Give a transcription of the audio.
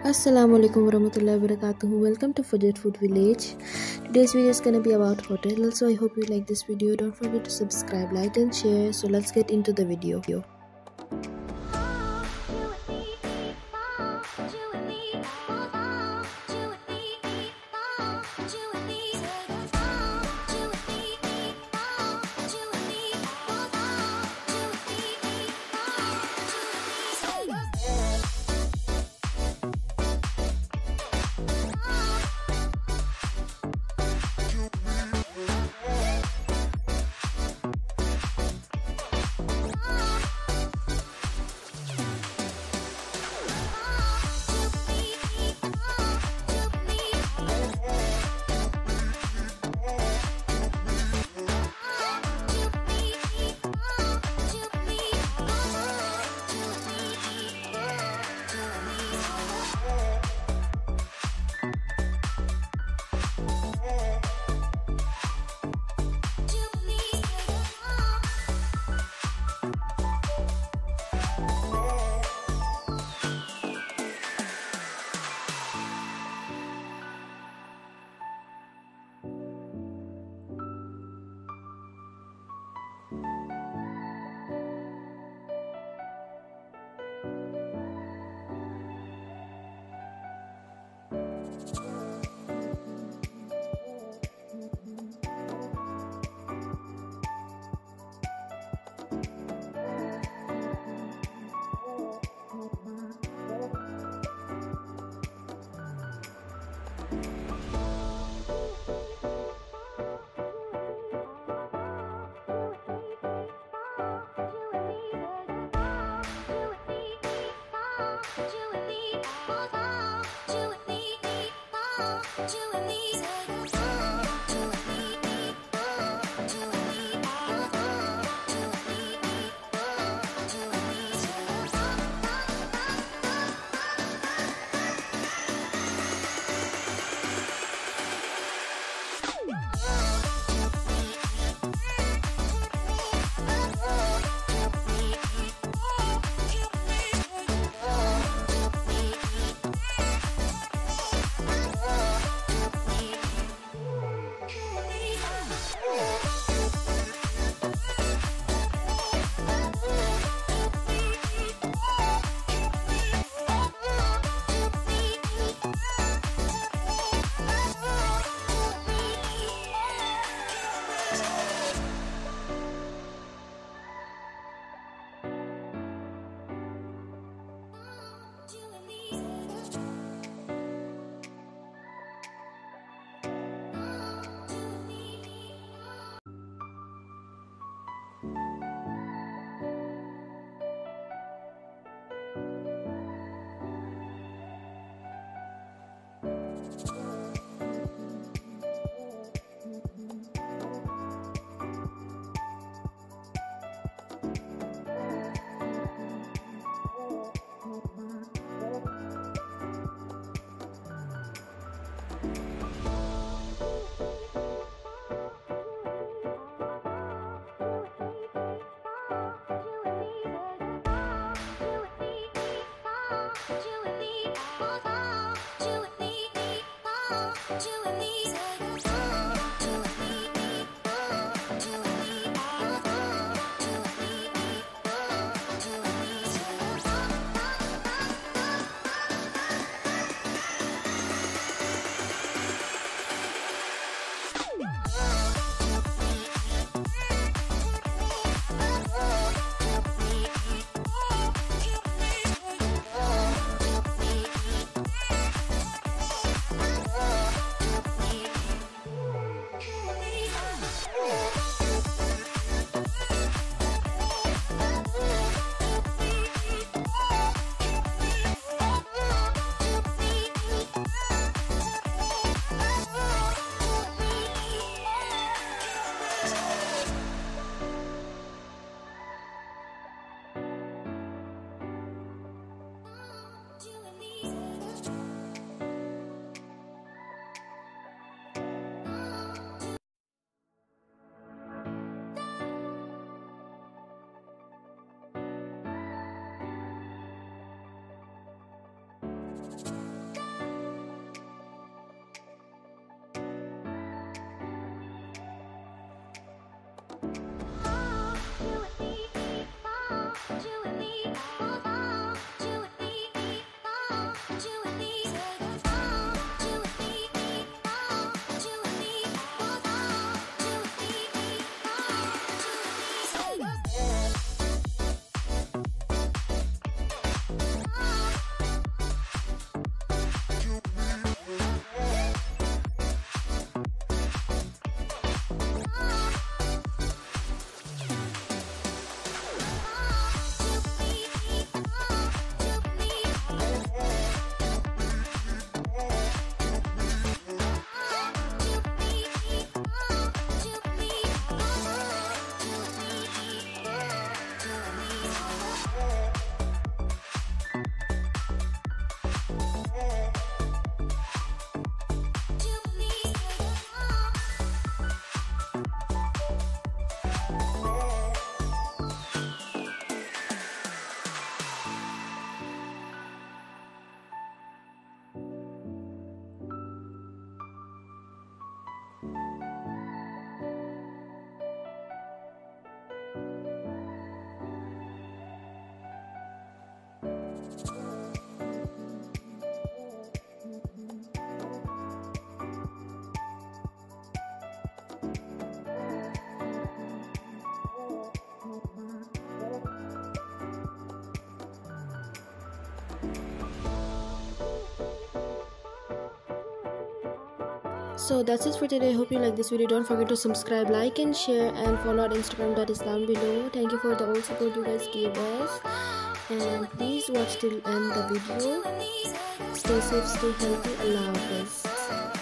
Assalamu alaikum warahmatullahi wabarakatuh. Welcome to Fajar Food Village. Today's video is gonna be about hotel. So I hope you like this video. Don't forget to subscribe, like and share. So let's get into the video. So that's it for today. Hope you like this video. Don't forget to subscribe, like and share, and follow our Instagram that is down below. Thank you for the all support you guys gave us, and please watch till end the video. Stay safe, stay healthy. Allah Hafiz.